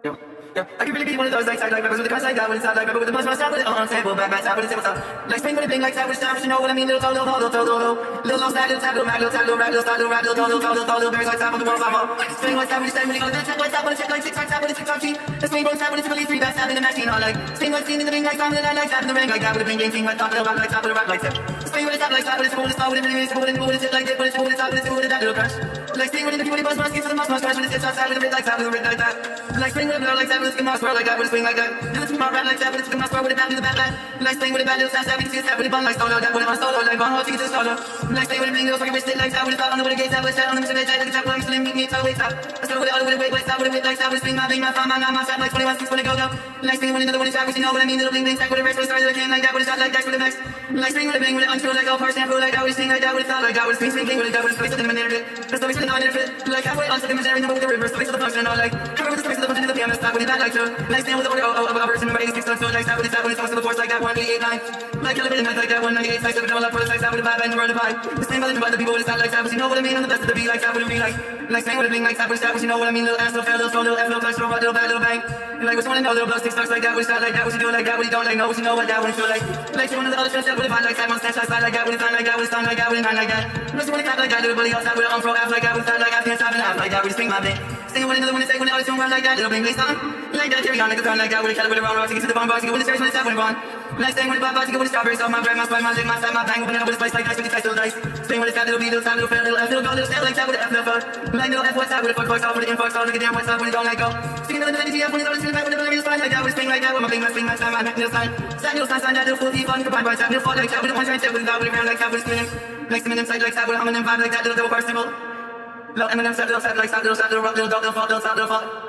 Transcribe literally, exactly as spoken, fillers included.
Yeah, yeah. I could really be one of those like side like rappers with the crash like that when it's out like rapper with the buzz buzz with it on table back back top with the table top. Like spring with a bing like that with stars, you know what I mean? Little toe, little toe, little toe, little little little snap, little tap, little mag, little tap, little rap, little start, little rap, little toe, little toe, little toe, little berries like top on the wall, top up. Spring like that when you stand when you go to the check like that when it's check like six like that when it's six on cheap. The spring bone tap when it's really three back tap in the machine all like spring like scene in the ring like time in the night like that in the ring like that with a bing game king like top little rap like top with a rap like tip. Spring with a tap like that with a spoon, it's slow with a really it's cool and cool it's like it, but it's cool it's top with it's cool with that little crash. Like spring with a beauty buzz buzz gets to the must must crash when it's outside with a red like that with a red like that. Like spring with a blur like that with a skin mouse swirl like that with a swing like that. Do it to my rap like that with a skin mouse swirl with a bad with a bad bad. Like spring with a bad little sass that we can see a step with a bun like solo that with a solo like bun hot to get to solo. Like spring with a bling little fucking wrist like that with a thought on the with a gate that with a set on the mission like that like a trap like slim meet me toe wait top. Let's go with it all with a wait wait stop with a wait like stop with a spring my bing my fun my my shot like twenty-one six when it go go. Like spring with another one is shot which you know what I mean little bling bling stack with a rest with a stars with a king like that with a shot like that with a max. Like spring with a bling with an untrue like all first shampoo like that with a sting like that with a thought like that with a spring spring king with a gut with a space within the minute. There's no reason to not fit. Like halfway on to the imaginary number with the reverse space of the function and all like cover with the space of the function in the P M S stop with a bad like so. Like stand with the order of a verse and remember eighty-six tons so like that with a stop when it's to the force like that one eighty-eight nine. Like elevated nights like that one ninety-eight size of double up for the size that with a vibe and the world of vibe. The same by the people with a stop like that but you know what I mean on the best of the beat like that with a be like like stand with a bling like that with a stop but you know what I mean little ass little fail little slow little F little clutch little butt little bad little bang. And like what you wanna know little blow six stars like that with a shot like that what you do like that what you don't like know what you know what that what you feel like. Like you one of the other trends that with a vibe like that one snatch like slide like that with a time like that with a stun like that with a nine like that. Unless you wanna clap like that little bully outside with an unfro ass like that with a start like that can't stop and out like that with a spring my bit. Singing with another one to say when the audience don't run like that little bling bling song. Like that carry on like a gun like that with a cat with a round rock to get to the bomb box to get when the stairs when it's out when it's on. Like staying with the bad box to get with the strawberries off my bread my spine my leg my side my bang opening up with a spice like dice with the dice little dice. Staying with a fat little B little time little fair little F little go little step like that with a F little fuck. Like little F what's up with a fuck box off with a info off with a damn what's up when it don't let go. Singing to the N G F when it's on the back with a little spine like that with a spring like that with my bling my spring my time my neck little sign. Side little sign sign that little full deep on the combined by tap little fall like that with a one giant step with a dot with a ground like that with a spinning. Like spinning inside like that with a humming and vibe like that little double bar symbol. Little Eminem set little set like that little set little rock little dot little fall little stop little fall.